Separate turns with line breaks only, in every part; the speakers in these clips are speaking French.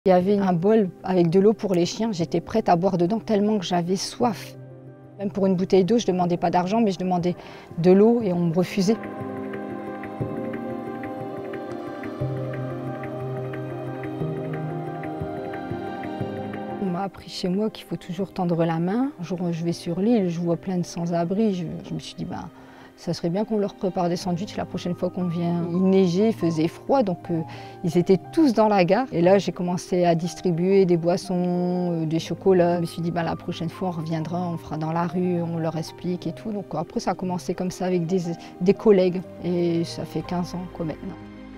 Il y avait un bol avec de l'eau pour les chiens. J'étais prête à boire dedans tellement que j'avais soif. Même pour une bouteille d'eau, je ne demandais pas d'argent, mais je demandais de l'eau et on me refusait. On m'a appris chez moi qu'il faut toujours tendre la main. Un jour, je vais sur l'île, je vois plein de sans-abri. Je me suis dit, ça serait bien qu'on leur prépare des sandwichs la prochaine fois qu'on vient. Il neigeait, il faisait froid, donc ils étaient tous dans la gare. Et là, j'ai commencé à distribuer des boissons, des chocolats. Je me suis dit, la prochaine fois, on reviendra, on fera dans la rue, on leur explique et tout. Donc après, ça a commencé comme ça avec des collègues. Et ça fait 15 ans maintenant.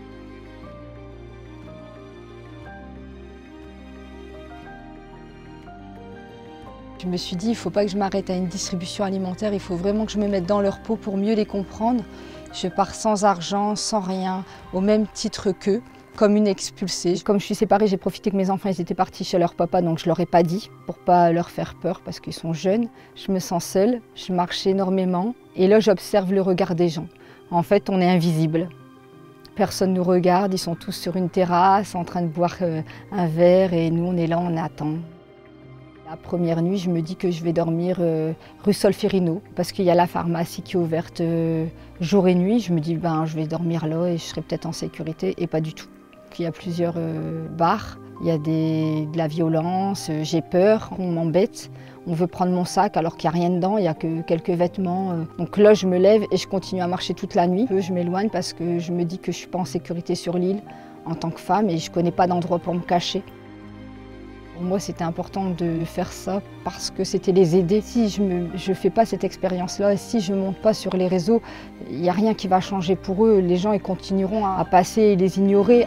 Je me suis dit, il ne faut pas que je m'arrête à une distribution alimentaire, il faut vraiment que je me mette dans leur peau pour mieux les comprendre. Je pars sans argent, sans rien, au même titre qu'eux, comme une expulsée. Comme je suis séparée, j'ai profité que mes enfants ils étaient partis chez leur papa, donc je ne leur ai pas dit, pour ne pas leur faire peur, parce qu'ils sont jeunes. Je me sens seule, je marche énormément, et là j'observe le regard des gens. En fait, on est invisible. Personne ne nous regarde, ils sont tous sur une terrasse, en train de boire un verre, et nous on est là, on attend. La première nuit, je me dis que je vais dormir rue Solferino parce qu'il y a la pharmacie qui est ouverte jour et nuit. Je me dis je vais dormir là et je serai peut-être en sécurité et pas du tout. Il y a plusieurs bars, il y a de la violence, j'ai peur, on m'embête. On veut prendre mon sac alors qu'il n'y a rien dedans, il n'y a que quelques vêtements. Donc là, je me lève et je continue à marcher toute la nuit. Je m'éloigne parce que je me dis que je ne suis pas en sécurité sur l'île en tant que femme et je ne connais pas d'endroit pour me cacher. Pour moi, c'était important de faire ça parce que c'était les aider. Si je ne fais pas cette expérience-là, si je ne monte pas sur les réseaux, il n'y a rien qui va changer pour eux. Les gens ils continueront à passer et les ignorer.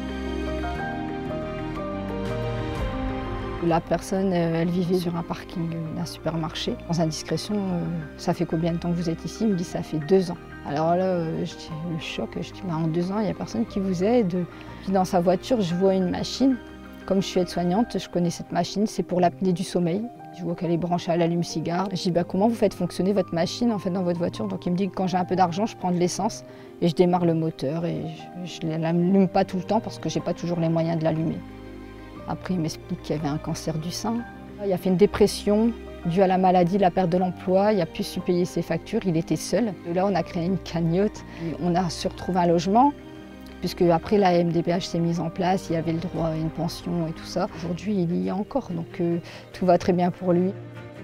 La personne, elle vivait sur un parking d'un supermarché. Sans indiscrétion, ça fait combien de temps que vous êtes ici? Il me dit, ça fait 2 ans. Alors là, je dis, le choc, je dis, en 2 ans, il n'y a personne qui vous aide. Puis dans sa voiture, je vois une machine. Comme je suis aide-soignante, je connais cette machine, c'est pour l'apnée du sommeil. Je vois qu'elle est branchée à l'allume-cigare. Je dis comment vous faites fonctionner votre machine en fait, dans votre voiture? Donc il me dit que quand j'ai un peu d'argent, je prends de l'essence et je démarre le moteur et je ne l'allume pas tout le temps parce que je n'ai pas toujours les moyens de l'allumer. Après il m'explique qu'il y avait un cancer du sein. Il a fait une dépression due à la maladie, la perte de l'emploi. Il n'a plus su payer ses factures, il était seul. Et là on a créé une cagnotte, on a su retrouver un logement. Puisque après la MDPH s'est mise en place, il y avait le droit à une pension et tout ça. Aujourd'hui, il y est encore, donc tout va très bien pour lui.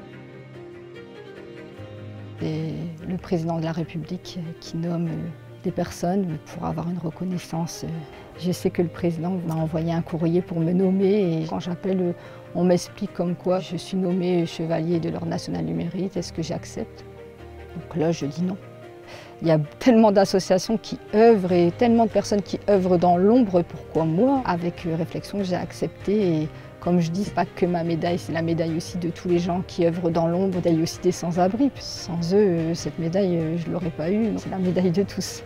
C'est le président de la République qui nomme des personnes pour avoir une reconnaissance. Je sais que le président m'a envoyé un courrier pour me nommer et quand j'appelle, on m'explique comme quoi je suis nommée chevalier de l'Ordre national du mérite. Est-ce que j'accepte? Donc là, je dis non. Il y a tellement d'associations qui œuvrent et tellement de personnes qui œuvrent dans l'ombre. Pourquoi moi, avec réflexion, j'ai accepté. Et comme je dis, c'est pas que ma médaille, c'est la médaille aussi de tous les gens qui œuvrent dans l'ombre. Il y a aussi des sans-abri. Sans eux, cette médaille, je ne l'aurais pas eue. C'est la médaille de tous.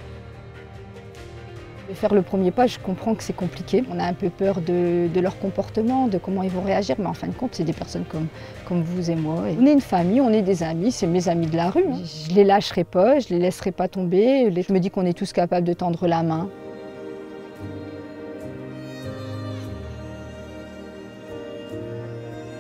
Faire le premier pas, je comprends que c'est compliqué. On a un peu peur de leur comportement, de comment ils vont réagir, mais en fin de compte, c'est des personnes comme vous et moi. Et on est une famille, on est des amis, c'est mes amis de la rue. Je ne les lâcherai pas, je ne les laisserai pas tomber. Je me dis qu'on est tous capables de tendre la main.